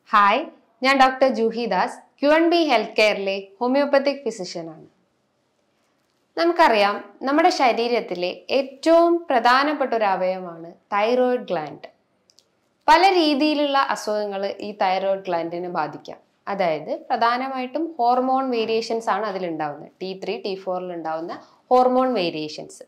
Hi, ഞാൻ doctor Juhi Das, Q&B health കെയറിലെ homeopathic ഫിസിഷ്യനാണ്. നമുക്കറിയാം, നമ്മുടെ ശരീരത്തിലെ ഏറ്റവും പ്രധാനപ്പെട്ട ഒരു അവയവമാണ് തൈറോയിഡ് ഗ്ലാൻഡ്. പല രീതിയിലുള്ള അസുഖങ്ങൾ ഈ തൈറോയിഡ് ഗ്ലാൻഡിനെ ബാധിക്കാം. അതായത് പ്രധാനമായിട്ടും ഹോർമോൺ വേരിയേഷൻസ് ആണ് അതിലുണ്ടാവുന്നത്. T3, T4 ഉണ്ടാവുന്ന ഹോർമോൺ വേരിയേഷൻസ്.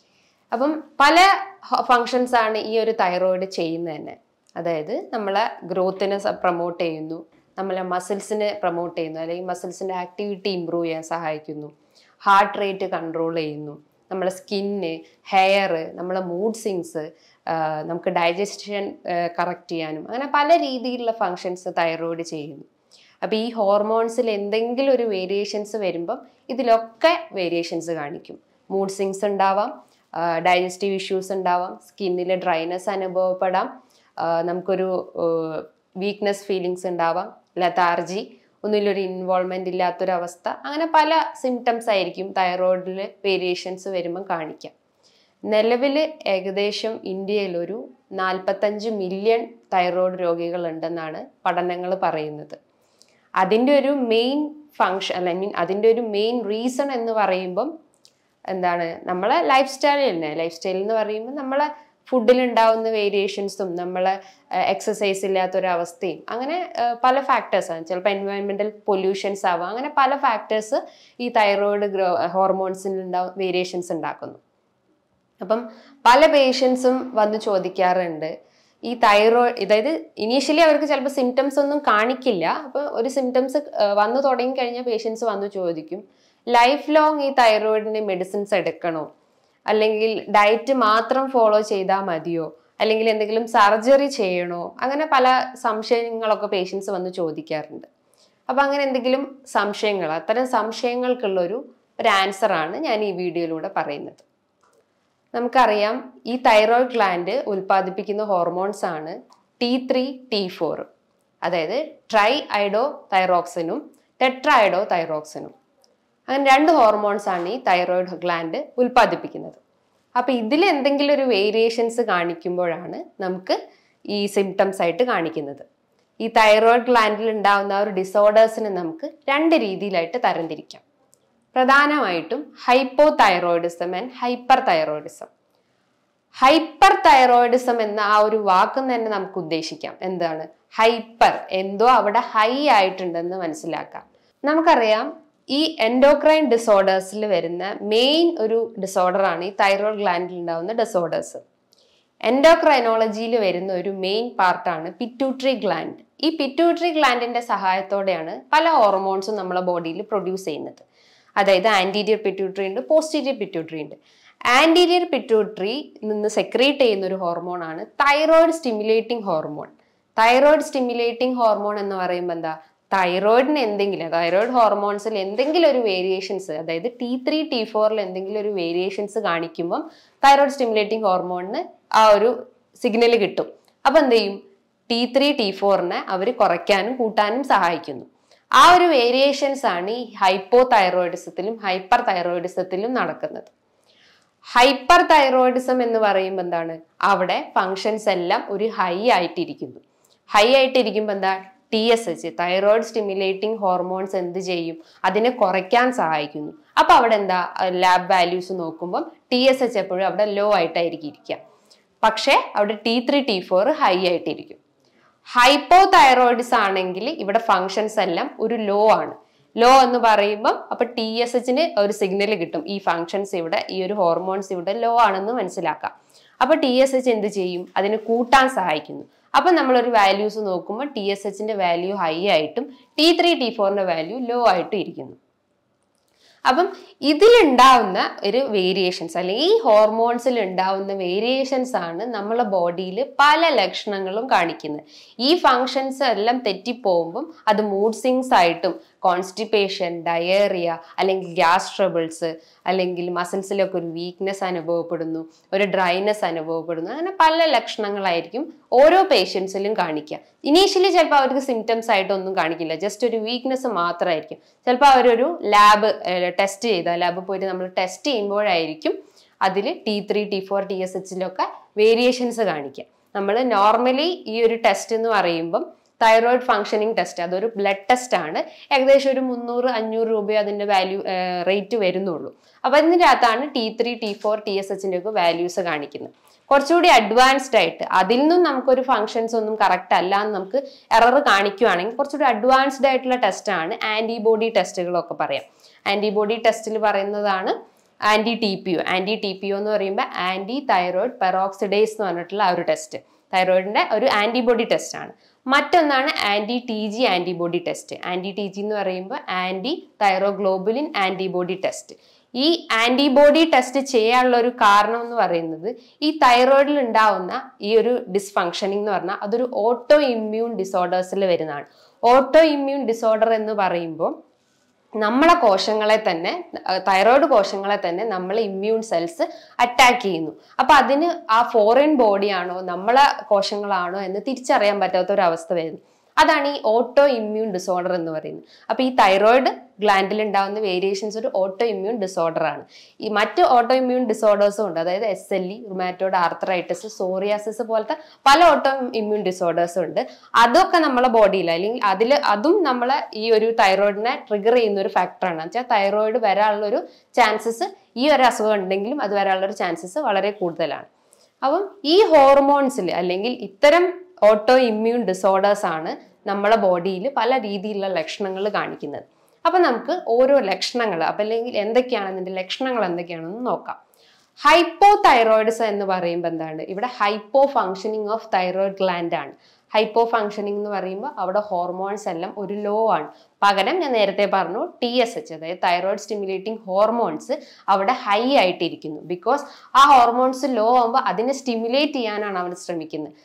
അപ്പം പല ഫങ്ഷൻസ് ആണ് ഈ ഒരു തൈറോയിഡ് ചെയ്യുന്നത് തന്നെ. അതായത് നമ്മളെ ഗ്രോത്തിനെ പ്രൊമോട്ട് ചെയ്യുന്നു, നമ്മളെ മസിൽസിനെ പ്രൊമോട്ട് ചെയ്യുന്നു, അല്ലെങ്കിൽ മസിൽസിൻ്റെ ആക്ടിവിറ്റി ഇമ്പ്രൂവ് ചെയ്യാൻ സഹായിക്കുന്നു, ഹാർട്ട് റേറ്റ് കൺട്രോൾ ചെയ്യുന്നു, നമ്മളെ സ്കിന്ന്, ഹെയർ, നമ്മളെ മൂഡ് സ്വിങ്സ്, നമുക്ക് ഡൈജഷൻ കറക്റ്റ് ചെയ്യാനും അങ്ങനെ പല രീതിയിലുള്ള ഫങ്ഷൻസ് തൈറോയിഡ് ചെയ്യുന്നു. അപ്പോൾ ഈ ഹോർമോൺസിൽ എന്തെങ്കിലും ഒരു വേരിയേഷൻസ് വരുമ്പം ഇതിലൊക്കെ വേരിയേഷൻസ് കാണിക്കും. മൂഡ് സ്വിങ്സ് ഉണ്ടാവാം, ഡൈജസ്റ്റീവ് ഇഷ്യൂസ് ഉണ്ടാവാം, സ്കിന്നിൽ ഡ്രൈനെസ് അനുഭവപ്പെടാം, നമുക്കൊരു വീക്ക്നെസ് ഫീലിങ്സ് ഉണ്ടാവാം, ലതാർജി, ഒന്നിലൊരു ഇൻവോൾവ്മെൻ്റ് ഇല്ലാത്തൊരവസ്ഥ, അങ്ങനെ പല സിംറ്റംസ് ആയിരിക്കും തൈറോയിഡിൽ വേരിയേഷൻസ് വരുമ്പം കാണിക്കാം. നിലവിൽ ഏകദേശം ഇന്ത്യയിൽ ഒരു 45 മില്യൺ തൈറോയിഡ് രോഗികളുണ്ടെന്നാണ് പഠനങ്ങൾ പറയുന്നത്. അതിൻ്റെ ഒരു മെയിൻ ഫങ്ഷൻ അല്ലെങ്കിൽ അതിൻ്റെ ഒരു മെയിൻ റീസൺ എന്ന് പറയുമ്പം എന്താണ്, നമ്മളെ ലൈഫ് സ്റ്റൈൽ തന്നെ. ലൈഫ് സ്റ്റൈൽ എന്ന് പറയുമ്പോൾ നമ്മളെ ഫുഡിലുണ്ടാവുന്ന വേരിയേഷൻസും നമ്മളെ എക്സസൈസ് ഇല്ലാത്തൊരവസ്ഥയും അങ്ങനെ പല ഫാക്ടേഴ്സാണ്. ചിലപ്പോൾ എൻവയോൺമെൻറ്റൽ പൊല്യൂഷൻസ് ആവാം. അങ്ങനെ പല ഫാക്ടേഴ്സ് ഈ തൈറോയിഡ് ഹോർമോൺസിൽ വേരിയേഷൻസ് ഉണ്ടാക്കുന്നു. അപ്പം പല പേഷ്യൻസും വന്ന് ചോദിക്കാറുണ്ട്, ഈ തൈറോയിഡ്, അതായത് ഇനീഷ്യലി അവർക്ക് ചിലപ്പോൾ സിംറ്റംസ് ഒന്നും കാണിക്കില്ല. അപ്പോൾ ഒരു സിംറ്റംസ് വന്നു തുടങ്ങിക്കഴിഞ്ഞാൽ പേഷ്യൻസ് വന്ന് ചോദിക്കും, ലൈഫ് ലോങ് ഈ തൈറോയിഡിന് മെഡിസിൻസ് എടുക്കണോ, അല്ലെങ്കിൽ ഡയറ്റ് മാത്രം ഫോളോ ചെയ്താൽ മതിയോ, അല്ലെങ്കിൽ എന്തെങ്കിലും സർജറി ചെയ്യണോ, അങ്ങനെ പല സംശയങ്ങളൊക്കെ പേഷ്യൻസ് വന്ന് ചോദിക്കാറുണ്ട്. അപ്പം അങ്ങനെ എന്തെങ്കിലും സംശയങ്ങൾ, അത്തരം സംശയങ്ങൾക്കുള്ളൊരു ആൻസറാണ് ഞാൻ ഈ വീഡിയോയിലൂടെ പറയുന്നത്. നമുക്കറിയാം, ഈ തൈറോയിഡ് ഗ്ലാൻഡ് ഉൽപ്പാദിപ്പിക്കുന്ന ഹോർമോൺസ് ആണ് T3, T4. അതായത് ട്രൈ അയഡോ തൈറോക്സിനും ടെട്രാ തൈറോക്സിനും. അങ്ങനെ 2 ഹോർമോൺസ് ആണ് ഈ തൈറോയിഡ് ഗ്ലാൻഡ് ഉൽപ്പാദിപ്പിക്കുന്നത്. അപ്പോൾ ഇതിൽ എന്തെങ്കിലും ഒരു വേരിയേഷൻസ് കാണിക്കുമ്പോഴാണ് നമുക്ക് ഈ സിംറ്റംസ് ആയിട്ട് കാണിക്കുന്നത്. ഈ തൈറോയിഡ് ഗ്ലാൻഡിൽ ഉണ്ടാകുന്ന ഒരു ഡിസോർഡേഴ്സിനെ നമുക്ക് 2 രീതിയിലായിട്ട് തരംതിരിക്കാം. പ്രധാനമായിട്ടും hypo thyroidism and hyper thyroidism. Hyper thyroidism എന്ന ആ ഒരു വാക്ക് തന്നെ നമുക്ക് ഉദ്ദേശിക്കാം. എന്താണ് ഹൈപ്പർ? എന്തോ അവിടെ ഹൈ ആയിട്ടുണ്ടെന്ന് മനസ്സിലാക്കാം. നമുക്കറിയാം, ഈ എൻഡോക്രൈൻ ഡിസോർഡേഴ്സിൽ വരുന്ന മെയിൻ ഒരു ഡിസോർഡർ ആണ് ഈ തൈറോയിഡ് ഗ്ലാൻഡിൽ ഉണ്ടാകുന്ന ഡിസോർഡേഴ്സ്. എൻഡോക്രൈനോളജിയിൽ വരുന്ന ഒരു മെയിൻ പാർട്ടാണ് പിറ്റ്യൂട്ടറി ഗ്ലാൻഡ്. ഈ പിറ്റ്യൂട്ടറി ഗ്ലാൻഡിന്റെ സഹായത്തോടെയാണ് പല ഹോർമോൺസും നമ്മളെ ബോഡിയിൽ പ്രൊഡ്യൂസ് ചെയ്യുന്നത്. അതായത് ആന്റീരിയർ പിറ്റ്യൂട്ടറി ഉണ്ട്, പോസ്റ്റീരിയർ പിറ്റ്യൂട്ടറി ഉണ്ട്. ആന്റീരിയർ പിറ്റ്യൂട്ടറി നിന്ന് സെക്രീറ്റ് ചെയ്യുന്ന ഒരു ഹോർമോൺ ആണ് thyroid stimulating hormone. Thyroid stimulating hormone എന്ന് പറയുമ്പോൾ എന്താ, തൈറോയിഡിന് എന്തെങ്കിലും, തൈറോയിഡ് ഹോർമോൺസിൽ എന്തെങ്കിലും ഒരു വേരിയേഷൻസ്, അതായത് T3, T4 എന്തെങ്കിലും ഒരു വേരിയേഷൻസ് കാണിക്കുമ്പം തൈറോയിഡ് സ്റ്റിമുലേറ്റിംഗ് ഹോർമോണിന് ആ ഒരു സിഗ്നൽ കിട്ടും. അപ്പം എന്ത് ചെയ്യും, T3, T4 അവർ കുറയ്ക്കാനും കൂട്ടാനും സഹായിക്കുന്നു. ആ ഒരു വേരിയേഷൻസ് ആണ് ഈ ഹൈപ്പോ തൈറോയിഡിസത്തിലും ഹൈപ്പർ തൈറോയിഡിസത്തിലും നടക്കുന്നത്. ഹൈപ്പർ തൈറോയിഡിസം എന്ന് പറയുമ്പോൾ എന്താണ്, അവിടെ ഫങ്ഷൻസ് എല്ലാം ഒരു ഹൈ ആയിട്ടിരിക്കുന്നു. ഹൈ ആയിട്ടിരിക്കുമ്പോൾ എന്താ, TSH, തൈറോയിഡ് സ്റ്റിമുലേറ്റിംഗ് ഹോർമോൺസ് എന്ത് ചെയ്യും, അതിനെ കുറയ്ക്കാൻ സഹായിക്കുന്നു. അപ്പൊ അവിടെ എന്താ, ലാബ് വാല്യൂസ് നോക്കുമ്പോൾ TSH എപ്പോഴും അവിടെ ലോ ആയിട്ടായിരിക്കും ഇരിക്കുക. പക്ഷെ അവിടെ T3, T4 ഹൈ ആയിട്ടിരിക്കും. ഹൈപ്പോ തൈറോയിഡിസ് ആണെങ്കിൽ ഇവിടെ ഫങ്ഷൻസ് എല്ലാം ഒരു ലോ ആണ്. ലോ എന്ന് പറയുമ്പോൾ അപ്പൊ TSHന് ഒരു സിഗ്നൽ കിട്ടും, ഈ ഫങ്ഷൻസ് ഇവിടെ, ഈ ഒരു ഹോർമോൺസ് ഇവിടെ ലോ ആണെന്ന് മനസ്സിലാക്കാം. അപ്പൊ TSH എന്ത് ചെയ്യും, അതിന് കൂട്ടാൻ സഹായിക്കുന്നു. അപ്പൊ നമ്മളൊരു വാല്യൂസ് നോക്കുമ്പോൾ TSHന്റെ വാല്യൂ ഹൈ ആയിട്ടും T3, T4 വാല്യൂ ലോ ആയിട്ടും ഇരിക്കുന്നു. അപ്പം ഇതിലുണ്ടാവുന്ന ഒരു വേരിയേഷൻസ്, അല്ലെങ്കിൽ ഈ ഹോർമോൺസിൽ ഉണ്ടാവുന്ന വേരിയേഷൻസ് ആണ് നമ്മളെ ബോഡിയിൽ പല ലക്ഷണങ്ങളും കാണിക്കുന്നത്. ഈ ഫങ്ഷൻസ് എല്ലാം തെറ്റിപ്പോകുമ്പം അത് മൂഡ് സ്വിങ്സ് ആയിട്ടും, കോൺസ്റ്റിപ്പേഷൻ, ഡയേറിയ, അല്ലെങ്കിൽ ഗ്യാസ് ട്രബിൾസ്, അല്ലെങ്കിൽ മസിൽസിലൊക്കെ ഒരു വീക്ക്നെസ് അനുഭവപ്പെടുന്നു, ഒരു ഡ്രൈനെസ് അനുഭവപ്പെടുന്നു, അങ്ങനെ പല ലക്ഷണങ്ങളായിരിക്കും ഓരോ പേഷ്യൻസിലും കാണിക്കുക. ഇനീഷ്യലി ചിലപ്പോൾ അവർക്ക് സിംറ്റംസ് ആയിട്ടൊന്നും കാണിക്കില്ല, ജസ്റ്റ് ഒരു വീക്ക്നെസ് മാത്രമായിരിക്കും. ചിലപ്പോൾ അവരൊരു ലാബ് ടെസ്റ്റ് ചെയ്താൽ, ലാബിൽ പോയിട്ട് നമ്മൾ ടെസ്റ്റ് ചെയ്യുമ്പോഴായിരിക്കും അതിൽ T3, T4, TSHലൊക്കെ വേരിയേഷൻസ് കാണിക്കുക. നമ്മൾ നോർമലി ഈ ഒരു ടെസ്റ്റ് എന്ന് പറയുമ്പം തൈറോയിഡ് ഫംഗ്ഷനിങ് ടെസ്റ്റ്. അതൊരു ബ്ലഡ് ടെസ്റ്റ് ആണ്. ഏകദേശം ഒരു 300-500 രൂപയോ അതിന്റെ റേറ്റ് വരുന്നുള്ളൂ. അപ്പൊ ഇതിൻ്റെ അകത്താണ് T3, T4, TSHന്റെ ഒക്കെ വാല്യൂസ് കാണിക്കുന്നത്. കുറച്ചുകൂടി അഡ്വാൻസ്ഡ് ആയിട്ട് അതിൽ നിന്നും നമുക്കൊരു ഫംഗ്ഷൻസ് ഒന്നും കറക്റ്റ് അല്ല എന്ന് നമുക്ക് എറർ കാണിക്കുകയാണെങ്കിൽ കുറച്ചുകൂടി അഡ്വാൻസ്ഡ് ആയിട്ടുള്ള ടെസ്റ്റ് ആണ് ആന്റിബോഡി ടെസ്റ്റുകളൊക്കെ പറയാം. ആന്റിബോഡി ടെസ്റ്റിൽ പറയുന്നതാണ് ആന്റി-TPO. ആന്റി-TPO എന്ന് പറയുമ്പോൾ ആന്റി തൈറോയിഡ് പെറോക്സിഡേസ് എന്ന് പറഞ്ഞിട്ടുള്ള ആ ഒരു ടെസ്റ്റ്, തൈറോയിഡിന്റെ ഒരു ആന്റിബോഡി ടെസ്റ്റ് ആണ്. മറ്റൊന്നാണ് ആന്റി-TG ആന്റിബോഡി ടെസ്റ്റ്. ആന്റി-TG എന്ന് പറയുമ്പോൾ ആന്റി തൈറോഗ്ലോബുലിൻ ആന്റിബോഡി ടെസ്റ്റ്. ഈ ആന്റിബോഡി ടെസ്റ്റ് ചെയ്യാനുള്ള ഒരു കാരണം എന്ന് പറയുന്നത് ഈ തൈറോയിഡിൽ ഉണ്ടാവുന്ന ഈ ഒരു ഡിസ്ഫങ്ഷനിങ് എന്ന് പറഞ്ഞാൽ അതൊരു ഓട്ടോ ഇമ്മ്യൂൺ ഡിസോർഡേഴ്സിൽ വരുന്നതാണ്. ഓട്ടോ ഇമ്മ്യൂൺ ഡിസോർഡർ എന്ന് പറയുമ്പോൾ നമ്മളെ കോശങ്ങളെ തന്നെ, തൈറോയിഡ് കോശങ്ങളെ തന്നെ നമ്മളെ ഇമ്മ്യൂൺ സെൽസ് അറ്റാക്ക് ചെയ്യുന്നു. അപ്പൊ അതിന് ആ ഫോറിൻ ബോഡിയാണോ നമ്മളെ കോശങ്ങളാണോ എന്ന് തിരിച്ചറിയാൻ പറ്റാത്ത ഒരു അവസ്ഥ വരുന്നു. അതാണ് ഈ ഓട്ടോ ഇമ്മ്യൂൺ ഡിസോർഡർ എന്ന് പറയുന്നത്. അപ്പൊ ഈ തൈറോയിഡ് ഗ്ലാൻഡിൽ ഉണ്ടാകുന്ന വേരിയേഷൻസ് ഒരു ഓട്ടോ ഇമ്മ്യൂൺ ഡിസോർഡർ ആണ്. ഈ മറ്റ് ഓട്ടോ ഇമ്മ്യൂൺ ഡിസോർഡേഴ്സും ഉണ്ട്. അതായത് SLE, റുമാറ്റോയ്ഡ് ആർത്രൈറ്റിസ്, സോറിയാസിസ് പോലത്തെ പല ഓട്ടോ ഇമ്മ്യൂൺ ഡിസോർഡേഴ്സും ഉണ്ട്. അതൊക്കെ നമ്മളെ ബോഡിയിൽ അല്ലെങ്കിൽ അതും നമ്മളെ ഈ ഒരു തൈറോയിഡിനെ ട്രിഗർ ചെയ്യുന്ന ഒരു ഫാക്ടറാണ്. വെച്ചാൽ തൈറോയിഡ് വരാനുള്ള ഒരു ചാൻസസ്, ഈ ഒരു അസുഖം ഉണ്ടെങ്കിലും അത് വരാനുള്ള ഒരു ചാൻസസ് വളരെ കൂടുതലാണ്. അപ്പം ഈ ഹോർമോൺസിൽ അല്ലെങ്കിൽ ഇത്തരം ഓട്ടോ ഇമ്മ്യൂൺ ഡിസോർഡേഴ്സ് ആണ് നമ്മളെ ബോഡിയിൽ പല രീതിയിലുള്ള ലക്ഷണങ്ങൾ കാണിക്കുന്നത്. അപ്പൊ നമുക്ക് ഓരോ ലക്ഷണങ്ങൾ അല്ലെങ്കിൽ എന്തൊക്കെയാണ് അതിന്റെ ലക്ഷണങ്ങൾ എന്തൊക്കെയാണെന്ന് നോക്കാം. ഹൈപ്പോ തൈറോയിഡിസം എന്ന് പറയുമ്പോൾ എന്താണ്? ഇവിടെ hypo functioning of thyroid gland ആണ്. ഹൈപ്പോ ഫങ്ഷനിങ് എന്ന് പറയുമ്പോൾ അവിടെ ഹോർമോൺസ് എല്ലാം ഒരു ലോ ആണ്. പകരം ഞാൻ നേരത്തെ പറഞ്ഞു TSH അതായത് തൈറോയിഡ് സ്റ്റിമുലേറ്റിംഗ് ഹോർമോൺസ് അവിടെ ഹൈ ആയിട്ടിരിക്കുന്നു. ബിക്കോസ് ആ ഹോർമോൺസ് ലോ ആകുമ്പോൾ അതിനെ സ്റ്റിമുലേറ്റ് ചെയ്യാനാണ് അവർ ശ്രമിക്കുന്നത്.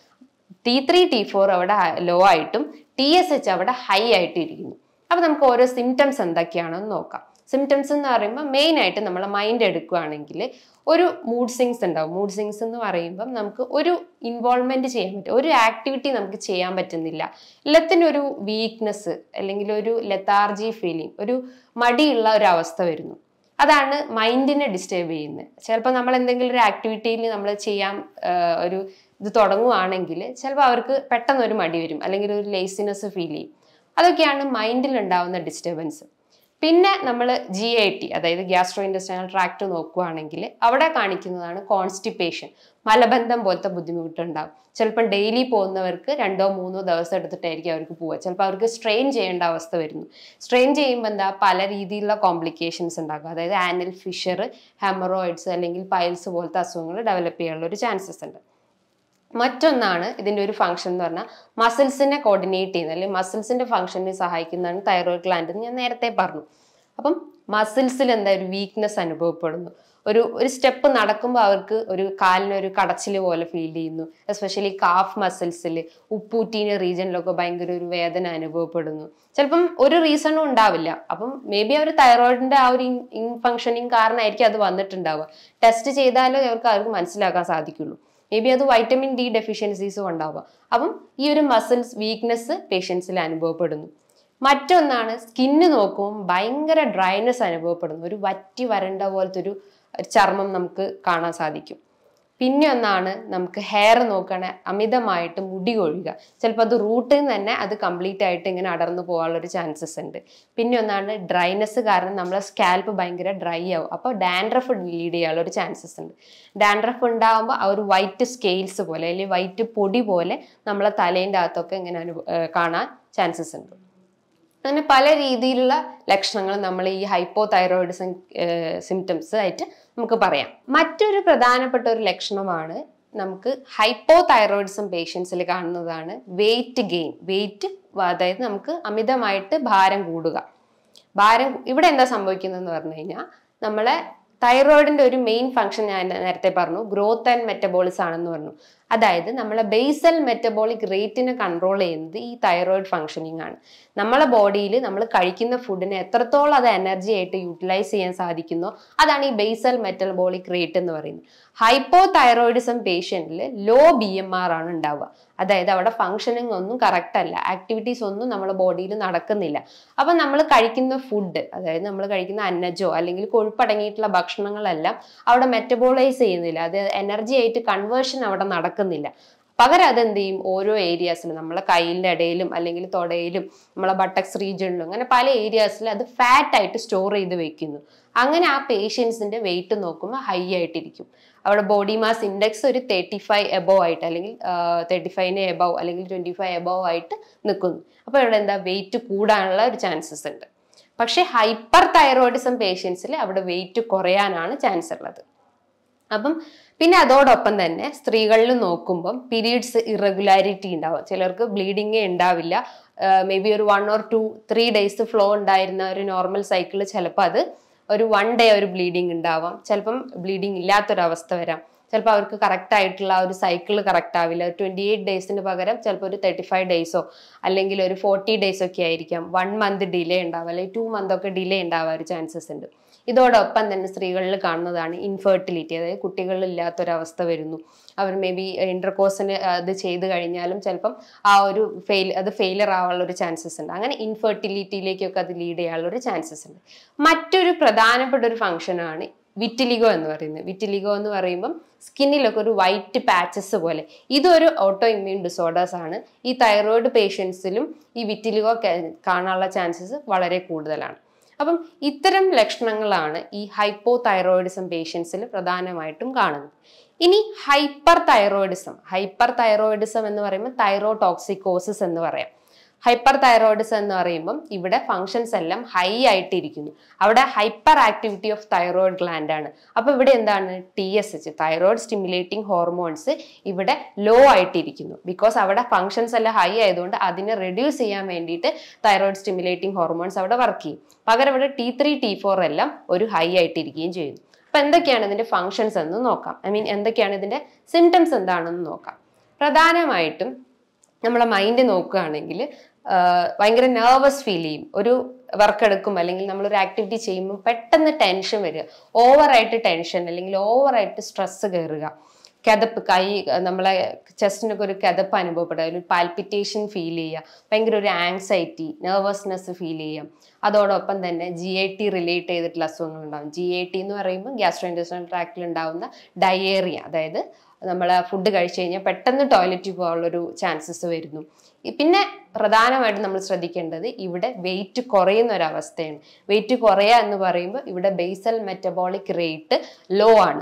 T3, T4 അവിടെ ലോ ആയിട്ടും TSH അവിടെ ഹൈ ആയിട്ട് ഇരിക്കുന്നു. അപ്പൊ നമുക്ക് ഓരോ സിംറ്റംസ് എന്തൊക്കെയാണെന്ന് നോക്കാം. സിംറ്റംസ് എന്ന് പറയുമ്പോൾ മെയിൻ ആയിട്ട് നമ്മൾ മൈൻഡ് എടുക്കുകയാണെങ്കിൽ ഒരു മൂഡ് സ്വിങ്സ് ഉണ്ടാവും. മൂഡ് സ്വിങ്സ് എന്ന് പറയുമ്പം നമുക്ക് ഒരു ഇൻവോൾവ്മെന്റ് ചെയ്യാൻ പറ്റും, ഒരു ആക്ടിവിറ്റി നമുക്ക് ചെയ്യാൻ പറ്റുന്നില്ല, എല്ലാത്തിനും ഒരു വീക്ക്നെസ് അല്ലെങ്കിൽ ഒരു ലെത്താർജി ഫീലിംഗ്, ഒരു മടിയുള്ള ഒരു അവസ്ഥ വരുന്നു. അതാണ് മൈൻഡിനെ ഡിസ്റ്റർബ് ചെയ്യുന്നത്. ചിലപ്പോൾ നമ്മൾ എന്തെങ്കിലും ഒരു ആക്ടിവിറ്റിയിൽ നമ്മൾ ചെയ്യാൻ ഒരു ഇത് തുടങ്ങുവാണെങ്കിൽ ചിലപ്പോൾ അവർക്ക് പെട്ടെന്ന് ഒരു മടി വരും, അല്ലെങ്കിൽ ഒരു ലേസിനെസ് ഫീൽ ചെയ്യും. അതൊക്കെയാണ് മൈൻഡിൽ ഉണ്ടാവുന്ന ഡിസ്റ്റർബൻസ്. പിന്നെ നമ്മൾ GIT അതായത് ഗ്യാസ്ട്രോ ഇൻറ്റെസ്റ്റൈനൽ ട്രാക്ട് നോക്കുകയാണെങ്കിൽ അവിടെ കാണിക്കുന്നതാണ് കോൺസ്റ്റിപ്പേഷൻ, മലബന്ധം പോലത്തെ ബുദ്ധിമുട്ടുണ്ടാവും. ചിലപ്പോൾ ഡെയിലി പോകുന്നവർക്ക് 2-3 ദിവസം എടുത്തിട്ടായിരിക്കും അവർക്ക് പോവുക. ചിലപ്പോൾ അവർക്ക് സ്ട്രെയിൻ ചെയ്യേണ്ട അവസ്ഥ വരുന്നു. സ്ട്രെയിൻ ചെയ്യുമ്പോൾ എന്താ പല രീതിയിലുള്ള കോംപ്ലിക്കേഷൻസ് ഉണ്ടാകും. അതായത് ആനൽ ഫിഷർ, ഹെമറോയിഡ്സ് അല്ലെങ്കിൽ പൈൽസ് പോലത്തെ അസുഖങ്ങൾ ഡെവലപ്പ് ചെയ്യാനുള്ള ഒരു ചാൻസസ് ഉണ്ട്. മറ്റൊന്നാണ് ഇതിൻ്റെ ഒരു ഫംഗ്ഷൻ എന്ന് പറഞ്ഞാൽ മസിൽസിനെ കോർഡിനേറ്റ് ചെയ്യുന്നത് അല്ലെങ്കിൽ മസിൽസിന്റെ ഫംഗ്ഷനെ സഹായിക്കുന്നതാണ് തൈറോയിഡ് ഗ്ലാൻഡ് എന്ന് ഞാൻ നേരത്തെ പറഞ്ഞു. അപ്പം മസിൽസിൽ എന്താ ഒരു വീക്ക്നെസ് അനുഭവപ്പെടുന്നു. ഒരു സ്റ്റെപ്പ് നടക്കുമ്പോൾ അവർക്ക് ഒരു കാലിനൊരു കടച്ചിൽ പോലെ ഫീൽ ചെയ്യുന്നു. എസ്പെഷ്യലി കാഫ് മസിൽസിൽ, ഉപ്പൂറ്റീന റീജിയനിലൊക്കെ ഭയങ്കര ഒരു വേദന അനുഭവപ്പെടുന്നു. ചിലപ്പം ഒരു റീസണും ഉണ്ടാവില്ല. അപ്പം മേ ബി അവർ തൈറോയിഡിന്റെ ആ ഒരു ഇൻഫങ്ഷനിങ് കാരണമായിരിക്കും അത് വന്നിട്ടുണ്ടാവുക. ടെസ്റ്റ് ചെയ്താലേ അവർക്ക് മനസ്സിലാക്കാൻ സാധിക്കുള്ളൂ. മേ ബി അത് വൈറ്റമിൻ D ഡെഫിഷ്യൻസീസും ഉണ്ടാവുക. അപ്പം ഈ ഒരു മസിൽസ് വീക്ക്നെസ് പേഷ്യൻസിൽ അനുഭവപ്പെടുന്നു. മറ്റൊന്നാണ് സ്കിന്ന് നോക്കുമ്പോൾ ഭയങ്കര ഡ്രൈനെസ് അനുഭവപ്പെടുന്നു. ഒരു വറ്റി വരണ്ട പോലത്തെ ഒരു ചർമ്മം നമുക്ക് കാണാൻ സാധിക്കും. പിന്നെ ഒന്നാണ് നമുക്ക് ഹെയർ നോക്കുകയാണെങ്കിൽ അമിതമായിട്ട് മുടി കൊഴിയുക. ചിലപ്പോൾ അത് റൂട്ടിൽ നിന്ന് തന്നെ അത് കംപ്ലീറ്റ് ആയിട്ട് ഇങ്ങനെ അടർന്നു പോകാനുള്ളൊരു ചാൻസസ് ഉണ്ട്. പിന്നെ ഒന്നാണ് ഡ്രൈനെസ് കാരണം നമ്മളെ സ്കാൽപ്പ് ഭയങ്കര ഡ്രൈ ആവും. അപ്പോൾ ഡാൻഡ്രഫ് ലീഡ് ചെയ്യാനുള്ളൊരു ചാൻസസ് ഉണ്ട്. ഡാൻഡ്രഫ് ഉണ്ടാകുമ്പോൾ ആ ഒരു വൈറ്റ് സ്കെയിൽസ് പോലെ അല്ലെങ്കിൽ വൈറ്റ് പൊടി പോലെ നമ്മളെ തലേൻ്റെ അകത്തൊക്കെ ഇങ്ങനെ കാണാൻ ചാൻസസ് ഉണ്ട്. അങ്ങനെ പല രീതിയിലുള്ള ലക്ഷണങ്ങൾ നമ്മൾ ഈ ഹൈപ്പോ തൈറോയിഡിസം സിംറ്റംസ് ആയിട്ട് നമുക്ക് പറയാം. മറ്റൊരു പ്രധാനപ്പെട്ട ഒരു ലക്ഷണമാണ് നമുക്ക് ഹൈപ്പോ തൈറോയിഡിസം പേഷ്യൻസിൽ കാണുന്നതാണ് വെയിറ്റ് ഗെയിൻ. വെയിറ്റ് അതായത് നമുക്ക് അമിതമായിട്ട് ഭാരം കൂടുക. ഇവിടെ എന്താ സംഭവിക്കുന്നതെന്ന് പറഞ്ഞു കഴിഞ്ഞാൽ നമ്മളെ തൈറോയിഡിന്റെ ഒരു മെയിൻ ഫംഗ്ഷൻ ഞാൻ നേരത്തെ പറഞ്ഞു ഗ്രോത്ത് ആൻഡ് മെറ്റബോളിസം ആണെന്ന് പറഞ്ഞു. അതായത് നമ്മളെ ബേസൽ മെറ്റബോളിക് റേറ്റിനെ കൺട്രോൾ ചെയ്യുന്നത് ഈ തൈറോയിഡ് ഫംഗ്ഷനിങ് ആണ്. നമ്മളെ ബോഡിയിൽ നമ്മൾ കഴിക്കുന്ന ഫുഡിനെ എത്രത്തോളം അത് എനർജി ആയിട്ട് യൂട്ടിലൈസ് ചെയ്യാൻ സാധിക്കുന്നോ അതാണ് ഈ ബേസൽ മെറ്റബോളിക് റേറ്റ് എന്ന് പറയുന്നത്. ഹൈപ്പോ തൈറോയിഡിസം പേഷ്യന്റിൽ ലോ BMR ആണ് ഉണ്ടാവുക. അതായത് അവിടെ ഫംഗ്ഷനിങ് ഒന്നും കറക്റ്റ് അല്ല, ആക്ടിവിറ്റീസ് ഒന്നും നമ്മുടെ ബോഡിയിൽ നടക്കുന്നില്ല. അപ്പം നമ്മൾ കഴിക്കുന്ന ഫുഡ്, അതായത് നമ്മൾ കഴിക്കുന്ന അന്നജോ അല്ലെങ്കിൽ കൊഴുപ്പടങ്ങിയിട്ടുള്ള ഭക്ഷണങ്ങളെല്ലാം അവിടെ മെറ്റബോളൈസ് ചെയ്യുന്നില്ല, അത് എനർജി ആയിട്ട് കൺവേർഷൻ അവിടെ നടക്കുന്നില്ല. പകരം അതെന്ത് ചെയ്യും, ഓരോ ഏരിയാസിലും നമ്മളെ കയ്യിൻ്റെ ഇടയിലും അല്ലെങ്കിൽ തൊടയിലും നമ്മളെ ബട്ടക്സ് റീജിയണിലും അങ്ങനെ പല ഏരിയാസിലും അത് ഫാറ്റ് ആയിട്ട് സ്റ്റോർ ചെയ്ത് വെക്കുന്നു. അങ്ങനെ ആ പേഷ്യൻസിന്റെ വെയിറ്റ് നോക്കുമ്പോൾ ഹൈ ആയിട്ടിരിക്കും. അവിടെ ബോഡി മാസ് ഇൻഡെക്സ് ഒരു 35 എബോവ് ആയിട്ട് അല്ലെങ്കിൽ 35 എബോവ് അല്ലെങ്കിൽ 25 എബോവ് ആയിട്ട് നിൽക്കുന്നു. അപ്പോൾ ഇവിടെ എന്താ, വെയിറ്റ് കൂടാനുള്ള ഒരു ചാൻസസ് ഉണ്ട്. പക്ഷെ ഹൈപ്പർ തൈറോയിഡിസം പേഷ്യൻസിൽ അവിടെ വെയിറ്റ് കുറയാനാണ് ചാൻസ് ഉള്ളത്. അപ്പം പിന്നെ അതോടൊപ്പം തന്നെ സ്ത്രീകളിൽ നോക്കുമ്പം പീരീഡ്സ് ഇറഗുലാരിറ്റി ഉണ്ടാവും. ചിലർക്ക് ബ്ലീഡിങ്ങേ ഉണ്ടാവില്ല. മേ ബി ഒരു 1 or 2, 3 days ഫ്ലോ ഉണ്ടായിരുന്ന ഒരു നോർമൽ സൈക്കിൾ ചിലപ്പോൾ അത് ഒരു 1 day ഒരു ബ്ലീഡിങ് ഉണ്ടാവാം. ചിലപ്പം ബ്ലീഡിങ് ഇല്ലാത്തൊരവസ്ഥ വരാം. ചിലപ്പോൾ അവർക്ക് കറക്റ്റ് ആയിട്ടുള്ള ഒരു സൈക്കിൾ കറക്റ്റ് ആവില്ല. 28 daysന് പകരം ചിലപ്പോൾ ഒരു 35 daysോ അല്ലെങ്കിൽ ഒരു 40 days ഒക്കെ ആയിരിക്കാം. 1 month ഡിലേ ഉണ്ടാവും, അല്ലെങ്കിൽ 2 month ഒക്കെ ഡിലേ ഉണ്ടാവാൻ ഒരു ചാൻസസ് ഉണ്ട്. ഇതോടൊപ്പം തന്നെ സ്ത്രീകളിൽ കാണുന്നതാണ് ഇൻഫെർട്ടിലിറ്റി, അതായത് കുട്ടികളില്ലാത്തൊരവസ്ഥ വരുന്നു. അവർ മേ ബി ഇന്റർകോഴ്സിന് അത് ചെയ്ത് കഴിഞ്ഞാലും ചിലപ്പം ആ ഒരു ഫെയിലിയർ ആവാനുള്ള ഒരു ചാൻസസ് ഉണ്ട്. അങ്ങനെ ഇൻഫെർട്ടിലിറ്റിയിലേക്കൊക്കെ അത് ലീഡ് ചെയ്യാനുള്ള ഒരു ചാൻസസ് ഉണ്ട്. മറ്റൊരു പ്രധാനപ്പെട്ട ഒരു ഫംഗ്ഷനാണ് വിറ്റിലിഗോ എന്ന് പറയുന്നത്. വിറ്റിലിഗോ എന്ന് പറയുമ്പം സ്കിന്നിലൊക്കെ ഒരു വൈറ്റ് പാച്ചസ് പോലെ, ഇതൊരു ഓട്ടോ ഇമ്മ്യൂൺ ഡിസോർഡേഴ്സ് ആണ്. ഈ തൈറോയിഡ് പേഷ്യൻസിലും ഈ വിറ്റിലിഗോ കാണാനുള്ള ചാൻസസ് വളരെ കൂടുതലാണ്. അപ്പം ഇത്തരം ലക്ഷണങ്ങളാണ് ഈ ഹൈപ്പോ തൈറോയിഡിസം പേഷ്യൻസിൽ പ്രധാനമായിട്ടും കാണുന്നത്. ഇനി ഹൈപ്പർ തൈറോയിഡിസം എന്ന് പറയുമ്പോൾ തൈറോടോക്സിക്കോസിസ് എന്ന് പറയാം. ഹൈപ്പർ തൈറോയിഡിസം എന്ന് പറയുമ്പം ഇവിടെ ഫങ്ഷൻസ് എല്ലാം ഹൈ ആയിട്ടിരിക്കുന്നു. അവിടെ hyper activity of thyroid gland ആണ്. അപ്പൊ ഇവിടെ എന്താണ്, TSH തൈറോയിഡ് സ്റ്റിമുലേറ്റിംഗ് ഹോർമോൺസ് ഇവിടെ ലോ ആയിട്ടിരിക്കുന്നു. ബിക്കോസ് അവിടെ ഫങ്ഷൻസ് എല്ലാം ഹൈ ആയതുകൊണ്ട് അതിനെ റെഡ്യൂസ് ചെയ്യാൻ വേണ്ടിയിട്ട് തൈറോയിഡ് സ്റ്റിമുലേറ്റിംഗ് ഹോർമോൺസ് അവിടെ വർക്ക് ചെയ്യും. പകരം ഇവിടെ T3, T4 എല്ലാം ഒരു ഹൈ ആയിട്ടിരിക്കുകയും ചെയ്യുന്നു. അപ്പൊ എന്തൊക്കെയാണ് ഇതിന്റെ ഫങ്ഷൻസ് എന്ന് നോക്കാം. എന്തൊക്കെയാണ് ഇതിന്റെ സിംറ്റംസ് എന്താണെന്ന് നോക്കാം. പ്രധാനമായിട്ടും നമ്മളെ മൈൻഡ് നോക്കുകയാണെങ്കിൽ ഭയങ്കര നെർവസ് ഫീൽ ചെയ്യും. ഒരു വർക്ക് എടുക്കുമ്പോൾ അല്ലെങ്കിൽ നമ്മളൊരു ആക്ടിവിറ്റി ചെയ്യുമ്പോൾ പെട്ടെന്ന് ടെൻഷൻ വരിക, ഓവറായിട്ട് ടെൻഷൻ അല്ലെങ്കിൽ ഓവറായിട്ട് സ്ട്രെസ് കയറുക, കിതപ്പ്, നമ്മളെ ചെസ്റ്റിനൊക്കെ ഒരു കിതപ്പ് അനുഭവപ്പെടുക, ഒരു പാൽപിറ്റേഷൻ ഫീൽ ചെയ്യുക, ഭയങ്കര ഒരു ആങ്സൈറ്റി, നെർവസ്നെസ് ഫീൽ ചെയ്യാം. അതോടൊപ്പം തന്നെ GIT റിലേറ്റ് ചെയ്തിട്ടുള്ള അസുഖങ്ങൾ ഉണ്ടാകും. GIT എന്ന് പറയുമ്പോൾ ഗ്യാസ്ട്രോ ഇൻറ്റെസ്റ്റിനൽ ട്രാക്റ്റിൽ ഉണ്ടാകുന്ന ഡയേറിയ, അതായത് നമ്മൾ ഫുഡ് കഴിച്ചു കഴിഞ്ഞാൽ പെട്ടെന്ന് ടോയ്ലറ്റിൽ പോകാനുള്ളൊരു ചാൻസസ് വരുന്നു. പിന്നെ പ്രധാനമായിട്ടും നമ്മൾ ശ്രദ്ധിക്കേണ്ടത് ഇവിടെ വെയിറ്റ് കുറയുന്ന ഒരവസ്ഥയാണ്. വെയിറ്റ് കുറയുക എന്ന് പറയുമ്പോൾ ഇവിടെ ബേസൽ മെറ്റബോളിക് റേറ്റ് ലോ ആണ്,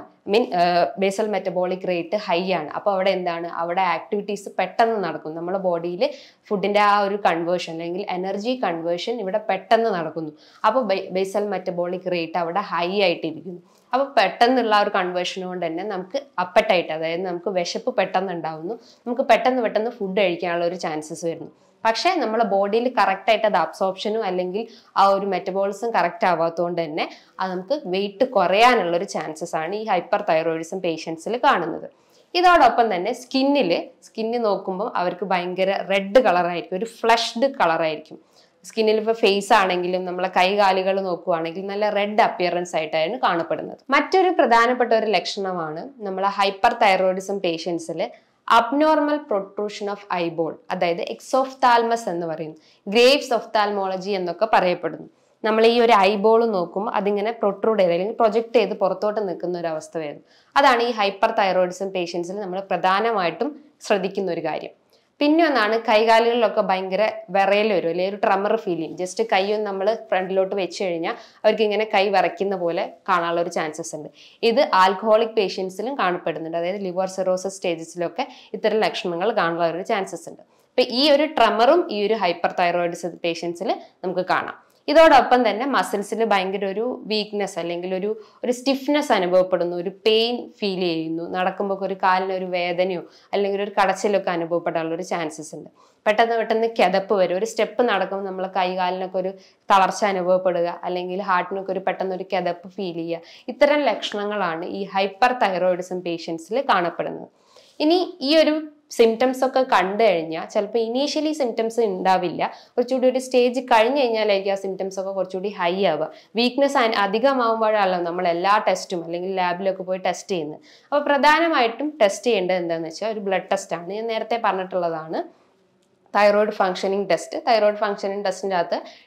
ബേസൽ മെറ്റബോളിക് റേറ്റ് ഹൈ ആണ്. അപ്പോൾ അവിടെ എന്താണ്, അവിടെ ആക്ടിവിറ്റീസ് പെട്ടെന്ന് നടക്കും. നമ്മുടെ ബോഡിയിൽ ഫുഡിൻ്റെ ആ ഒരു കൺവേർഷൻ അല്ലെങ്കിൽ എനർജി കൺവേർഷൻ ഇവിടെ പെട്ടെന്ന് നടക്കുന്നു. അപ്പോൾ ബേസൽ മെറ്റബോളിക് റേറ്റ് അവിടെ ഹൈ ആയിട്ടിരിക്കുന്നു. അപ്പോൾ പെട്ടെന്നുള്ള ഒരു കൺവേർഷൻ കൊണ്ട് തന്നെ നമുക്ക് അപ്പറ്റൈറ്റ്, അതായത് നമുക്ക് വിശപ്പ് പെട്ടെന്ന് ഉണ്ടാവുന്നു, നമുക്ക് പെട്ടെന്ന് ഫുഡ് കഴിക്കാനുള്ള ഒരു ചാൻസസ് വരുന്നു. പക്ഷേ നമ്മുടെ ബോഡിയിൽ കറക്റ്റായിട്ട് അത് അബ്സോർപ്ഷനും അല്ലെങ്കിൽ ആ ഒരു മെറ്റബോളിസം കറക്റ്റ് ആവാത്തതുകൊണ്ട് തന്നെ അത് നമുക്ക് വെയിറ്റ് കുറയാനുള്ള ഒരു ചാൻസസ് ആണ് ഈ ഹൈപ്പർ തൈറോയിഡിസം പേഷ്യൻസിൽ കാണുന്നത്. ഇതോടൊപ്പം തന്നെ സ്കിന്ന് നോക്കുമ്പോൾ അവർക്ക് ഭയങ്കര റെഡ് കളറായിരിക്കും, ഒരു ഫ്ലഷ്ഡ് കളറായിരിക്കും. സ്കിന്നിൽ ഇപ്പോൾ ഫേസ് ആണെങ്കിലും നമ്മളെ കൈകാലുകൾ നോക്കുവാണെങ്കിൽ നല്ല റെഡ് അപ്പിയറൻസ് ആയിട്ടാണ് കാണപ്പെടുന്നത്. മറ്റൊരു പ്രധാനപ്പെട്ട ഒരു ലക്ഷണമാണ് നമ്മളെ ഹൈപ്പർ തൈറോയിഡിസം പേഷ്യൻസിൽ അബ്നോർമൽ പ്രൊട്രൂഷൻ ഓഫ് ഐബോൾ, അതായത് എക്സോഫ്താൽമസ് എന്ന് പറയുന്നു, ഗ്രേവ്സ് ഒഫ്താൽമോളജി എന്നൊക്കെ പറയപ്പെടുന്നു. നമ്മൾ ഈ ഒരു ഐബോൾ നോക്കുമ്പോൾ അതിങ്ങനെ പ്രൊട്രൂഡ് ചെയ്ത് അല്ലെങ്കിൽ പ്രൊജക്ട് ചെയ്ത് പുറത്തോട്ട് നിൽക്കുന്ന ഒരു അവസ്ഥ വരുന്നു. അതാണ് ഈ ഹൈപ്പർ തൈറോയിഡിസം പേഷ്യൻസിൽ നമ്മൾ പ്രധാനമായിട്ടും ശ്രദ്ധിക്കുന്ന ഒരു കാര്യം. പിന്നെ ഒന്നാണ് കൈകാലുകളിലൊക്കെ ഭയങ്കര വിറയൽ വരും, അല്ലെങ്കിൽ ഒരു ട്രമർ ഫീൽ ചെയ്യും. ജസ്റ്റ് കൈയൊന്ന് നമ്മൾ ഫ്രണ്ടിലോട്ട് വെച്ച് കഴിഞ്ഞാൽ അവർക്ക് ഇങ്ങനെ കൈ വിറയ്ക്കുന്ന പോലെ കാണാനുള്ള ഒരു ചാൻസസ് ഉണ്ട്. ഇത് ആൽക്കഹോളിക് പേഷ്യൻസിലും കാണപ്പെടുന്നുണ്ട്, അതായത് ലിവർ സിറോസിസ് സ്റ്റേജസിലൊക്കെ ഇത്തരം ലക്ഷണങ്ങൾ കാണാനുള്ള ഒരു ചാൻസസ് ഉണ്ട്. അപ്പൊ ഈ ഒരു ട്രമറും ഈ ഒരു ഹൈപ്പർ തൈറോയിഡിസം പേഷ്യൻസിൽ നമുക്ക് കാണാം. ഇതോടൊപ്പം തന്നെ മസിൽസിൽ ഭയങ്കര ഒരു വീക്ക്നെസ് അല്ലെങ്കിൽ ഒരു സ്റ്റിഫ്നെസ് അനുഭവപ്പെടുന്നു, ഒരു പെയിൻ ഫീൽ ചെയ്യുന്നു, നടക്കുമ്പോൾ ഒരു കാലിനൊരു വേദനയോ അല്ലെങ്കിൽ ഒരു കടച്ചിലൊക്കെ അനുഭവപ്പെടാനുള്ള ഒരു ചാൻസസ് ഉണ്ട്. പെട്ടെന്ന് കിതപ്പ് വരും, ഒരു സ്റ്റെപ്പ് നടക്കുമ്പോൾ നമ്മളെ കൈകാലിനൊക്കെ ഒരു തളർച്ച അനുഭവപ്പെടുക അല്ലെങ്കിൽ ഹാർട്ടിനൊക്കെ പെട്ടെന്നൊരു കിതപ്പ് ഫീൽ ചെയ്യുക. ഇത്തരം ലക്ഷണങ്ങളാണ് ഈ ഹൈപ്പർ തൈറോയിഡിസം പേഷ്യൻസിൽ കാണപ്പെടുന്നത്. ഇനി ഈ ഒരു സിംറ്റംസ് ഒക്കെ കണ്ടു കഴിഞ്ഞാൽ ചിലപ്പോൾ ഇനീഷ്യലി സിംറ്റംസ് ഉണ്ടാവില്ല, കുറച്ചുകൂടി ഒരു സ്റ്റേജ് കഴിഞ്ഞ് കഴിഞ്ഞാലായിരിക്കും ആ സിംറ്റംസ് ഒക്കെ കുറച്ചുകൂടി ഹൈ ആവുക. വീക്ക്നെസ് അധികമാകുമ്പോഴല്ലോ നമ്മൾ എല്ലാ ടെസ്റ്റും അല്ലെങ്കിൽ ലാബിലൊക്കെ പോയി ടെസ്റ്റ് ചെയ്യുന്നത്. അപ്പോൾ പ്രധാനമായിട്ടും ടെസ്റ്റ് ചെയ്യേണ്ടത് എന്താണെന്ന് വെച്ചാൽ ഒരു ബ്ലഡ് ടെസ്റ്റാണ്. ഞാൻ നേരത്തെ പറഞ്ഞിട്ടുള്ളതാണ് thyroid functioning test. Thyroid functioning ടെസ്റ്റിൻ്റെ അകത്ത്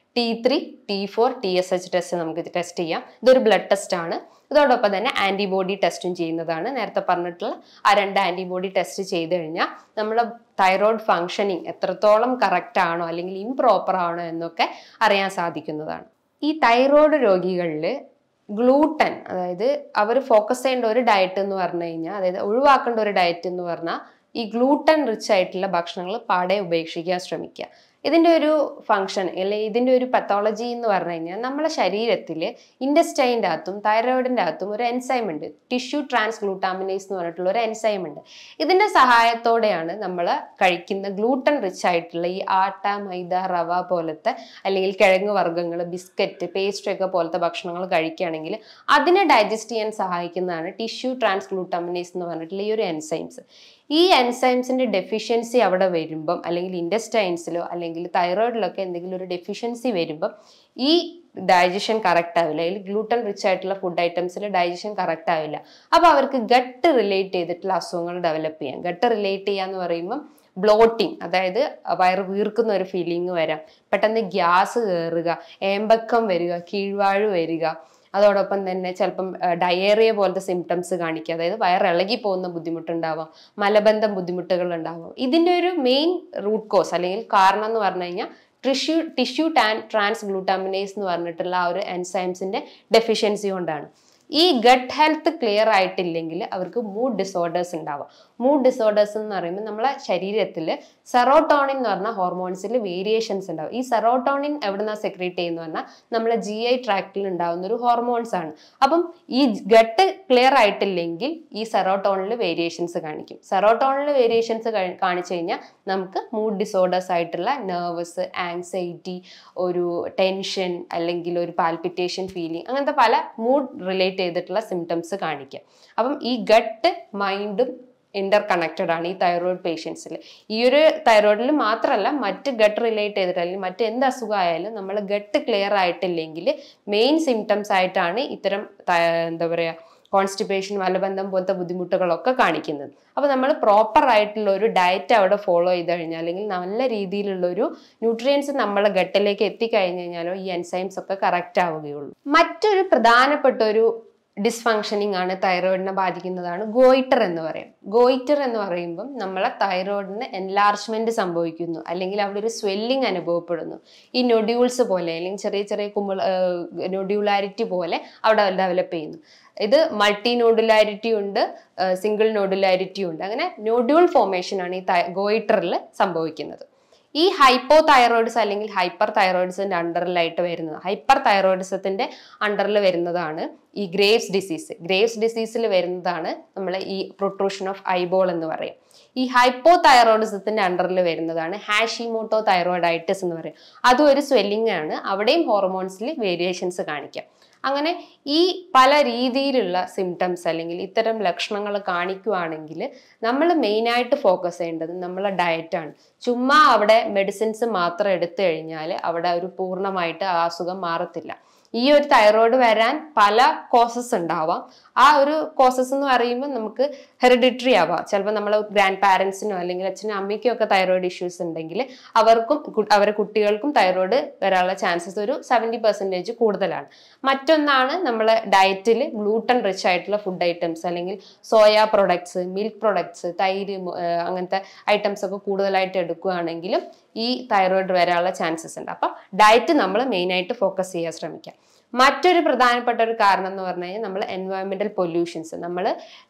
T3, T4, TSH ടെസ്റ്റ് നമുക്ക് ടെസ്റ്റ് ചെയ്യാം. ഇതൊരു ബ്ലഡ് ടെസ്റ്റ് ആണ്. ഇതോടൊപ്പം തന്നെ ആന്റിബോഡി ടെസ്റ്റും ചെയ്യുന്നതാണ്. നേരത്തെ പറഞ്ഞിട്ടുള്ള ആ 2 ആന്റിബോഡി ടെസ്റ്റ് ചെയ്ത് കഴിഞ്ഞാൽ നമ്മുടെ തൈറോയ്ഡ് ഫങ്ഷനിങ് എത്രത്തോളം കറക്റ്റ് ആണോ അല്ലെങ്കിൽ ഇംപ്രോപ്പർ ആണോ എന്നൊക്കെ അറിയാൻ സാധിക്കുന്നതാണ്. ഈ തൈറോയ്ഡ് രോഗികളിൽ ഗ്ലൂട്ടൻ, അതായത് അവർ ഫോക്കസ് ചെയ്യേണ്ട ഒരു ഡയറ്റ് എന്ന് പറഞ്ഞു കഴിഞ്ഞാൽ, അതായത് ഒഴിവാക്കേണ്ട ഒരു ഡയറ്റ് എന്ന് പറഞ്ഞാൽ ഈ ഗ്ലൂട്ടൻ റിച്ച് ആയിട്ടുള്ള ഭക്ഷണങ്ങൾ പാടെ ഉപേക്ഷിക്കാൻ ശ്രമിക്കുക. ഇതിൻ്റെ ഒരു ഫങ്ഷൻ അല്ലെങ്കിൽ ഇതിൻ്റെ ഒരു പത്തോളജി എന്ന് പറഞ്ഞു കഴിഞ്ഞാൽ, നമ്മുടെ ശരീരത്തിൽ ഇൻഡസ്റ്റൈൻ്റെ അകത്തും തൈറോയിഡിൻ്റെ അകത്തും ഒരു എൻസൈം ഉണ്ട്, ടിഷ്യൂ ട്രാൻസ് ഗ്ലൂട്ടാമിനേസ് എന്ന് പറഞ്ഞിട്ടുള്ള ഒരു എൻസൈം ഉണ്ട്. ഇതിൻ്റെ സഹായത്തോടെയാണ് നമ്മൾ കഴിക്കുന്ന ഗ്ലൂട്ടൻ റിച്ച് ആയിട്ടുള്ള ഈ ആട്ട, മൈദ, റവ പോലത്തെ അല്ലെങ്കിൽ കിഴങ്ങ് വർഗ്ഗങ്ങൾ, ബിസ്ക്കറ്റ്, പേസ്ട്രി ഒക്കെ പോലത്തെ ഭക്ഷണങ്ങൾ കഴിക്കുകയാണെങ്കിൽ അതിനെ ഡൈജസ്റ്റ് ചെയ്യാൻ സഹായിക്കുന്നതാണ് ടിഷ്യൂ ട്രാൻസ് ഗ്ലൂട്ടാമിനേസ് എന്ന് പറഞ്ഞിട്ടുള്ള ഈ ഒരു എൻസൈംസ്. ഈ എൻസൈംസിന്റെ ഡെഫിഷ്യൻസി അവിടെ വരുമ്പം, അല്ലെങ്കിൽ ഇൻഡസ്റ്റൈൻസിലോ അല്ലെങ്കിൽ തൈറോയിഡിലൊക്കെ എന്തെങ്കിലും ഒരു ഡെഫിഷ്യൻസി വരുമ്പം ഈ ഡൈജഷൻ കറക്റ്റ് ആവില്ല, അല്ലെങ്കിൽ ഗ്ലൂട്ടൻ റിച്ച് ആയിട്ടുള്ള ഫുഡ് ഐറ്റംസിൽ ഡൈജഷൻ കറക്റ്റ് ആവില്ല. അപ്പോൾ അവർക്ക് ഗട്ട് റിലേറ്റ് ചെയ്തിട്ടുള്ള അസുഖങ്ങൾ ഡെവലപ്പ് ചെയ്യാം. ഗട്ട് റിലേറ്റ് ചെയ്യാന്ന് പറയുമ്പം ബ്ലോട്ടിങ്, അതായത് വയറ് വീർക്കുന്ന ഒരു ഫീലിംഗ് വരാം, പെട്ടെന്ന് ഗ്യാസ് കയറുക, ഏമ്പക്കം വരിക, കീഴ്വാഴ് വരിക, അതോടൊപ്പം തന്നെ ചിലപ്പം ഡയേറിയ പോലത്തെ സിംറ്റംസ് കാണിക്കുക, അതായത് വയറിളകി പോകുന്ന ബുദ്ധിമുട്ടുണ്ടാവാം, മലബന്ധം ബുദ്ധിമുട്ടുകൾ ഉണ്ടാവാം. ഇതിൻ്റെ ഒരു മെയിൻ റൂട്ട് കോസ് അല്ലെങ്കിൽ കാരണം എന്ന് പറഞ്ഞു കഴിഞ്ഞാൽ ടിഷ്യൂ ട്രാൻസ് ഗ്ലൂട്ടാമിനേസ് എന്ന് പറഞ്ഞിട്ടുള്ള ആ ഒരു എൻസൈംസിന്റെ ഡെഫിഷ്യൻസി കൊണ്ടാണ്. ഈ ഗട്ട് ഹെൽത്ത് ക്ലിയർ ആയിട്ടില്ലെങ്കിൽ അവർക്ക് മൂഡ് ഡിസോർഡേഴ്സ് ഉണ്ടാവാം. മൂഡ് ഡിസോർഡേഴ്സ് എന്ന് പറയുമ്പോൾ നമ്മളെ ശരീരത്തിൽ സെറോട്ടോണിൻ എന്ന് പറഞ്ഞ ഹോർമോൺസിൽ വേരിയേഷൻസ് ഉണ്ടാവും. ഈ സെറോട്ടോണിൻ എവിടുന്ന സെക്രീറ്റ് ചെയ്യുന്ന പറഞ്ഞാൽ നമ്മളെ GI ട്രാക്റ്റിൽ ഉണ്ടാകുന്ന ഒരു ഹോർമോൺസ് ആണ്. അപ്പം ഈ ഗട്ട് ക്ലിയർ ആയിട്ടില്ലെങ്കിൽ ഈ സെറോട്ടോണിൽ വേരിയേഷൻസ് കാണിക്കും. സെറോട്ടോണിൽ വേരിയേഷൻസ് കാണിച്ചു കഴിഞ്ഞാൽ നമുക്ക് മൂഡ് ഡിസോർഡേഴ്സ് ആയിട്ടുള്ള നെർവസ്, ആങ്സൈറ്റി, ഒരു ടെൻഷൻ അല്ലെങ്കിൽ ഒരു പാൽപിറ്റേഷൻ ഫീലിംഗ്, അങ്ങനത്തെ പല മൂഡ് റിലേറ്റ് ചെയ്തിട്ടുള്ള സിംറ്റംസ് കാണിക്കുക. അപ്പം ഈ ഗട്ട് മൈൻഡും ഇന്റർ കണക്റ്റഡ് ആണ് ഈ തൈറോയിഡ് പേഷ്യൻസിൽ. ഈ ഒരു തൈറോയിഡിൽ മാത്രമല്ല, മറ്റ് ഗട്ട് റിലേറ്റ് ചെയ്തിട്ട് അല്ലെങ്കിൽ മറ്റ് എന്ത് അസുഖമായാലും നമ്മൾ ഗട്ട് ക്ലിയർ ആയിട്ടില്ലെങ്കിൽ മെയിൻ സിംറ്റംസ് ആയിട്ടാണ് ഇത്തരം എന്താ പറയുക കോൺസ്റ്റിപ്പേഷൻ, മലബന്ധം പോലത്തെ ബുദ്ധിമുട്ടുകളൊക്കെ കാണിക്കുന്നത്. അപ്പോൾ നമ്മൾ പ്രോപ്പർ ആയിട്ടുള്ള ഒരു ഡയറ്റ് അവിടെ ഫോളോ ചെയ്ത് കഴിഞ്ഞാൽ, അല്ലെങ്കിൽ നല്ല രീതിയിലുള്ള ഒരു ന്യൂട്രിയൻസ് നമ്മളെ ഗട്ടിലേക്ക് എത്തിക്കഴിഞ്ഞ് കഴിഞ്ഞാലോ ഈ എൻസൈംസ് ഒക്കെ കറക്റ്റ് ആവുകയുള്ളൂ. മറ്റൊരു പ്രധാനപ്പെട്ട ഒരു ഡിസ്ഫങ്ഷനിങ് ആണ് തൈറോയിഡിനെ ബാധിക്കുന്നതാണ് ഗോയിറ്റർ എന്ന് പറയും. ഗോയിറ്റർ എന്ന് പറയുമ്പം നമ്മളെ തൈറോയിഡിന് എൻലാർജ്മെന്റ് സംഭവിക്കുന്നു, അല്ലെങ്കിൽ അവിടെ ഒരു സ്വെല്ലിംഗ് അനുഭവപ്പെടുന്നു. ഈ നൊഡ്യൂൾസ് പോലെ അല്ലെങ്കിൽ ചെറിയ ചെറിയ നൊഡ്യൂലാരിറ്റി പോലെ അവിടെ ഡെവലപ്പ് ചെയ്യുന്നു. ഇത് മൾട്ടി നോഡുലാരിറ്റി ഉണ്ട്, സിംഗിൾ നോഡുലാരിറ്റി ഉണ്ട്. അങ്ങനെ നോഡ്യൂൾ ഫോർമേഷൻ ആണ് ഈ ഗോയിറ്ററിൽ സംഭവിക്കുന്നത്. ഈ ഹൈപ്പോ തൈറോയിഡ്സ് അല്ലെങ്കിൽ ഹൈപ്പർ തൈറോയിഡ്സിന്റെ അണ്ടറിലായിട്ട് വരുന്നത്, ഹൈപ്പർ തൈറോയിഡിസത്തിന്റെ അണ്ടറിൽ വരുന്നതാണ് ഈ ഗ്രേവ്സ് ഡിസീസ്. ഗ്രേവ്സ് ഡിസീസിൽ വരുന്നതാണ് നമ്മൾ ഈ പ്രൊട്രൂഷൻ ഓഫ് ഐബോൾ എന്ന് പറയും. ഈ ഹൈപ്പോ തൈറോയിഡിസത്തിന്റെ അണ്ടറിൽ വരുന്നതാണ് ഹാഷിമോട്ടോ തൈറോയിഡൈറ്റിസ് എന്ന് പറയും. അതും ഒരു സ്വെല്ലിംഗ് ആണ്, അവിടെയും ഹോർമോൺസിൽ വേരിയേഷൻസ് കാണിക്കാം. അങ്ങനെ ഈ പല രീതിയിലുള്ള സിംറ്റംസ് അല്ലെങ്കിൽ ഇത്തരം ലക്ഷണങ്ങൾ കാണിക്കുകയാണെങ്കിൽ നമ്മൾ മെയിനായിട്ട് ഫോക്കസ് ചെയ്യേണ്ടത് നമ്മളെ ഡയറ്റാണ്. ചുമ്മാ അവിടെ മെഡിസിൻസ് മാത്രം എടുത്തു കഴിഞ്ഞാൽ അവിടെ ഒരു പൂർണ്ണമായിട്ട് ആ അസുഖം മാറത്തില്ല. ഈ ഒരു തൈറോയ്ഡ് വരാൻ പല കോസസ് ഉണ്ടാവാം. ആ ഒരു കോസസ് എന്ന് പറയുമ്പോൾ നമുക്ക് ഹെറിഡിറ്ററി ആവാം. ചിലപ്പോൾ നമ്മൾ ഗ്രാൻഡ് പാരൻസിനോ അല്ലെങ്കിൽ അച്ഛനും അമ്മയ്ക്കും ഒക്കെ തൈറോയ്ഡ് ഇഷ്യൂസ് ഉണ്ടെങ്കിൽ അവർക്കും അവരുടെ കുട്ടികൾക്കും തൈറോയ്ഡ് വരാനുള്ള ചാൻസസ് ഒരു 70% കൂടുതലാണ്. മറ്റൊന്നാണ് നമ്മളെ ഡയറ്റിൽ ഗ്ലൂട്ടൻ റിച്ച് ആയിട്ടുള്ള ഫുഡ് ഐറ്റംസ് അല്ലെങ്കിൽ സോയ പ്രൊഡക്ട്സ്, മിൽക്ക് പ്രൊഡക്ട്സ്, തൈര് അങ്ങനത്തെ ഐറ്റംസ് ഒക്കെ കൂടുതലായിട്ട് എടുക്കുകയാണെങ്കിലും ഈ തൈറോയ്ഡ് വരാനുള്ള ചാൻസസ് ഉണ്ട്. അപ്പം ഡയറ്റ് നമ്മൾ മെയിനായിട്ട് ഫോക്കസ് ചെയ്യാൻ ശ്രമിക്കാം. മറ്റൊരു പ്രധാനപ്പെട്ട ഒരു കാരണം എന്ന് പറഞ്ഞു കഴിഞ്ഞാൽ നമ്മൾ എൻവയോൺമെന്റൽ പൊല്യൂഷൻസ്, നമ്മൾ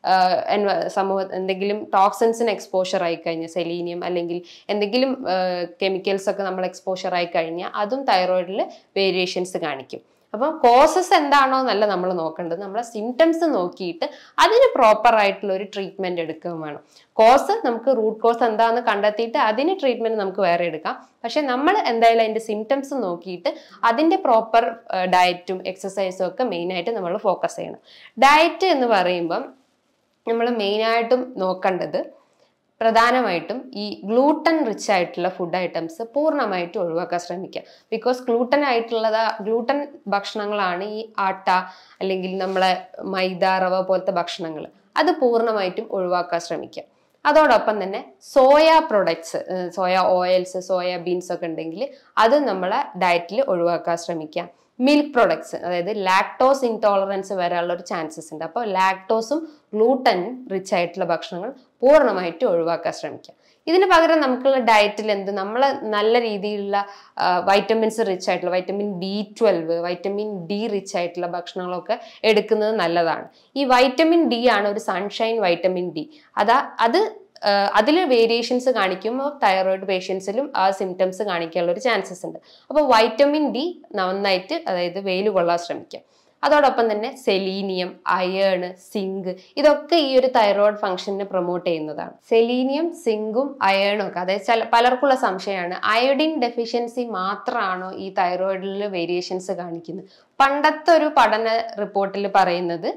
എന്തെങ്കിലും ടോക്സിൻസിന് എക്സ്പോഷർ ആയി കഴിഞ്ഞാൽ, സെലീനിയം അല്ലെങ്കിൽ എന്തെങ്കിലും കെമിക്കൽസ് ഒക്കെ നമ്മൾ എക്സ്പോഷർ ആയി കഴിഞ്ഞാൽ അതും തൈറോയിഡിൽ വേരിയേഷൻസ് കാണിക്കും. അപ്പം കോസസ് എന്താണോ എന്നല്ല നമ്മൾ നോക്കേണ്ടത്, നമ്മളെ സിംറ്റംസ് നോക്കിയിട്ട് അതിന് പ്രോപ്പർ ആയിട്ടുള്ള ഒരു ട്രീറ്റ്മെന്റ് എടുക്കുകയും വേണം. കോസ് നമുക്ക് റൂട്ട് കോസ് എന്താണെന്ന് കണ്ടെത്തിയിട്ട് അതിന് ട്രീറ്റ്മെന്റ് നമുക്ക് വേറെ എടുക്കാം. പക്ഷെ നമ്മൾ എന്തായാലും അതിന്റെ സിംറ്റംസ് നോക്കിയിട്ട് അതിന്റെ പ്രോപ്പർ ഡയറ്റും എക്സസൈസും ഒക്കെ മെയിനായിട്ട് നമ്മൾ ഫോക്കസ് ചെയ്യണം. ഡയറ്റ് എന്ന് പറയുമ്പം നമ്മൾ മെയിനായിട്ടും നോക്കേണ്ടത് പ്രധാനമായിട്ടും ഈ ഗ്ലൂട്ടൻ റിച്ച് ആയിട്ടുള്ള ഫുഡ് ഐറ്റംസ് പൂർണ്ണമായിട്ടും ഒഴിവാക്കാൻ ശ്രമിക്കുക. ബിക്കോസ് ഗ്ലൂട്ടൻ ഭക്ഷണങ്ങളാണ് ഈ ആട്ട അല്ലെങ്കിൽ നമ്മളെ മൈദ, റവ പോലത്തെ ഭക്ഷണങ്ങൾ, അത് പൂർണ്ണമായിട്ടും ഒഴിവാക്കാൻ ശ്രമിക്കുക. അതോടൊപ്പം തന്നെ soya products, soya oils, soya beans ഒക്കെ ഉണ്ടെങ്കിൽ അത് നമ്മളെ ഡയറ്റിൽ ഒഴിവാക്കാൻ ശ്രമിക്കാം. മിൽക്ക് പ്രൊഡക്ട്സ്, അതായത് ലാക്ടോസ് ഇൻടോളറൻസ് വരാനുള്ള ഒരു ചാൻസസ് ഉണ്ട്. അപ്പോൾ ലാക്ടോസും ഗ്ലൂട്ടനും റിച്ച് ആയിട്ടുള്ള ഭക്ഷണങ്ങൾ പൂർണ്ണമായിട്ട് ഒഴിവാക്കാൻ ശ്രമിക്കാം. ഇതിന് പകരം നമുക്കുള്ള ഡയറ്റിൽ നമ്മൾ നല്ല രീതിയിലുള്ള വൈറ്റമിൻസ് റിച്ച് ആയിട്ടുള്ള vitamin B12, vitamin D rich ആയിട്ടുള്ള ഭക്ഷണങ്ങളൊക്കെ എടുക്കുന്നത് നല്ലതാണ്. ഈ വൈറ്റമിൻ D ആണ് ഒരു സൺഷൈൻ വൈറ്റമിൻ D. അത് അതിൽ വേരിയേഷൻസ് കാണിക്കുമ്പോൾ തൈറോയിഡ് പേഷ്യൻസിലും ആ സിംറ്റംസ് കാണിക്കാനുള്ള ഒരു ചാൻസസ് ഉണ്ട്. അപ്പോൾ വൈറ്റമിൻ D നന്നായിട്ട്, അതായത് വെയിൽ കൊള്ളാൻ ശ്രമിക്കാം. അതോടൊപ്പം തന്നെ സെലീനിയം, അയേൺ, സിങ്ക് ഇതൊക്കെ ഈ ഒരു തൈറോയിഡ് ഫംഗ്ഷനെ പ്രൊമോട്ട് ചെയ്യുന്നതാണ്. സെലീനിയം, സിങ്കും അയേണും ഒക്കെ, അതായത് പലർക്കുള്ള സംശയമാണ് അയോഡിൻ ഡെഫിഷ്യൻസി മാത്രമാണോ ഈ തൈറോയിഡിൽ വേരിയേഷൻസ് കാണിക്കുന്നത്. പണ്ടത്തെ ഒരു പഠന റിപ്പോർട്ടിൽ പറയുന്നത്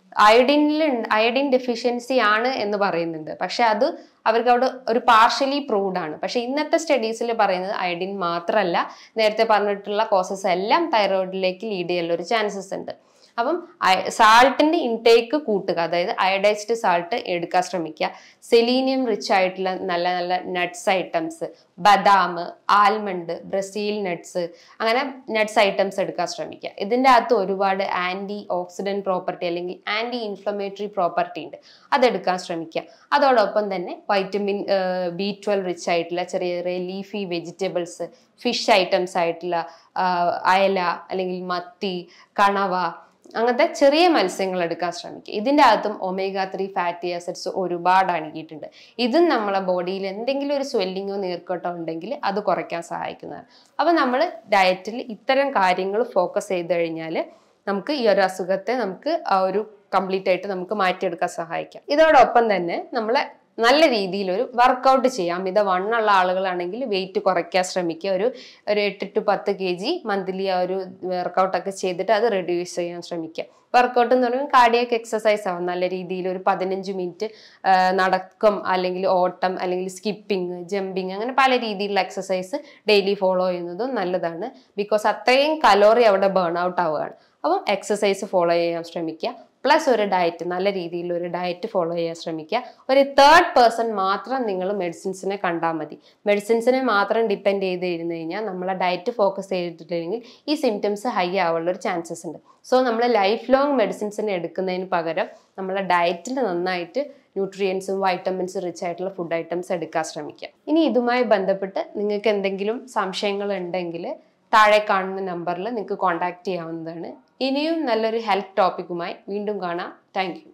അയോഡിൻ ഡെഫിഷ്യൻസി ആണ് എന്ന് പറയുന്നുണ്ട്. പക്ഷെ അത് അവർക്ക് അവിടെ ഒരു പാർഷ്യലി പ്രൂവ്ഡ് ആണ്. പക്ഷെ ഇന്നത്തെ സ്റ്റഡീസിൽ പറയുന്നത് അയോഡിൻ മാത്രമല്ല, നേരത്തെ പറഞ്ഞിട്ടുള്ള കോസസ് എല്ലാം തൈറോയിഡിലേക്ക് ലീഡ് ചെയ്യാനുള്ള ഒരു ചാൻസസ് ഉണ്ട്. അപ്പം സാൾട്ടിന്റെ ഇൻടേക്ക് കൂട്ടുക, അതായത് അയഡൈസ്ഡ് സാൾട്ട് എടുക്കാൻ ശ്രമിക്കുക. സെലീനിയം റിച്ച് ആയിട്ടുള്ള നല്ല നല്ല നട്ട്സ് ഐറ്റംസ്, ബദാം, ആൽമണ്ട്, ബ്രസീൽ നട്ട്സ്, അങ്ങനെ നട്ട്സ് ഐറ്റംസ് എടുക്കാൻ ശ്രമിക്കുക. ഇതിൻ്റെ അകത്ത് ഒരുപാട് ആൻറ്റി ഓക്സിഡൻറ്റ് പ്രോപ്പർട്ടി അല്ലെങ്കിൽ ആൻറ്റി ഇൻഫ്ലമേറ്ററി പ്രോപ്പർട്ടി ഉണ്ട്, അതെടുക്കാൻ ശ്രമിക്കുക. അതോടൊപ്പം തന്നെ വൈറ്റമിൻ B12 റിച്ച് ആയിട്ടുള്ള ചെറിയ ചെറിയ ലീഫി വെജിറ്റബിൾസ്, ഫിഷ് ഐറ്റംസ് ആയിട്ടുള്ള അയല അല്ലെങ്കിൽ മത്തി, കണവ, അങ്ങനത്തെ ചെറിയ മത്സ്യങ്ങൾ എടുക്കാൻ ശ്രമിക്കുക. ഇതിൻ്റെ അകത്തും omega-3 ഫാറ്റി ആസിഡ്സ് ഒരുപാട് അടങ്ങിയിട്ടുണ്ട്. ഇതും നമ്മളെ ബോഡിയിൽ എന്തെങ്കിലും ഒരു സ്വെല്ലിങ്ങോ നീർക്കെട്ടോ ഉണ്ടെങ്കിൽ അത് കുറയ്ക്കാൻ സഹായിക്കുന്നതാണ്. അപ്പോൾ നമ്മൾ ഡയറ്റിൽ ഇത്തരം കാര്യങ്ങൾ ഫോക്കസ് ചെയ്ത് കഴിഞ്ഞാൽ നമുക്ക് ഈ ഒരു അസുഖത്തെ നമുക്ക് ആ ഒരു കംപ്ലീറ്റ് ആയിട്ട് നമുക്ക് മാറ്റിയെടുക്കാൻ സഹായിക്കാം. ഇതോടൊപ്പം തന്നെ നമ്മളെ നല്ല രീതിയിൽ ഒരു വർക്കൗട്ട് ചെയ്യാം. അമിത വണ്ണുള്ള ആളുകളാണെങ്കിൽ വെയിറ്റ് കുറയ്ക്കാൻ ശ്രമിക്കുക. ഒരു 8 to 10 kg മന്ത്ലി ആ ഒരു വർക്കൗട്ടൊക്കെ ചെയ്തിട്ട് അത് റെഡ്യൂസ് ചെയ്യാൻ ശ്രമിക്കുക. വർക്കൗട്ട് എന്ന് പറയുമ്പോൾ കാർഡിയക് എക്സസൈസ് ആവും. നല്ല രീതിയിൽ ഒരു 15 മിനിറ്റ് നടക്കം, അല്ലെങ്കിൽ ഓട്ടം, അല്ലെങ്കിൽ സ്കിപ്പിംഗ്, ജമ്പിങ്, അങ്ങനെ പല രീതിയിലുള്ള എക്സസൈസ് ഡെയിലി ഫോളോ ചെയ്യുന്നതും നല്ലതാണ്. ബിക്കോസ് അത്രയും കലോറി അവിടെ ബേൺ ഔട്ട് ആവുകയാണ്. അപ്പം എക്സസൈസ് ഫോളോ ചെയ്യാൻ ശ്രമിക്കുക. പ്ലസ് ഒരു ഡയറ്റ്, നല്ല രീതിയിൽ ഒരു ഡയറ്റ് ഫോളോ ചെയ്യാൻ ശ്രമിക്കുക. ഒരു തേർഡ് പേഴ്സൺ മാത്രം നിങ്ങൾ മെഡിസിൻസിനെ കണ്ടാൽ മതി. മെഡിസിൻസിനെ മാത്രം ഡിപ്പെൻഡ് ചെയ്തിരുന്നു കഴിഞ്ഞാൽ നമ്മളെ ഡയറ്റ് ഫോക്കസ് ചെയ്തിട്ടില്ലെങ്കിൽ ഈ സിംറ്റംസ് ഹൈ ആവാനുള്ള ഒരു ചാൻസസ് ഉണ്ട്. സോ നമ്മൾ ലൈഫ് ലോങ് മെഡിസിൻസിനെ എടുക്കുന്നതിന് പകരം നമ്മളെ ഡയറ്റിൽ നന്നായിട്ട് ന്യൂട്രിയൻസും വൈറ്റമിൻസും റിച്ച് ആയിട്ടുള്ള ഫുഡ് ഐറ്റംസ് എടുക്കാൻ ശ്രമിക്കുക. ഇനി ഇതുമായി ബന്ധപ്പെട്ട് നിങ്ങൾക്ക് എന്തെങ്കിലും സംശയങ്ങൾ ഉണ്ടെങ്കിൽ താഴെ കാണുന്ന നമ്പറിൽ നിങ്ങൾക്ക് കോൺടാക്ട് ചെയ്യാവുന്നതാണ്. ഇനിയും നല്ലൊരു ഹെൽത്ത് ടോപ്പിക്കുമായി വീണ്ടും കാണാം. Thank U.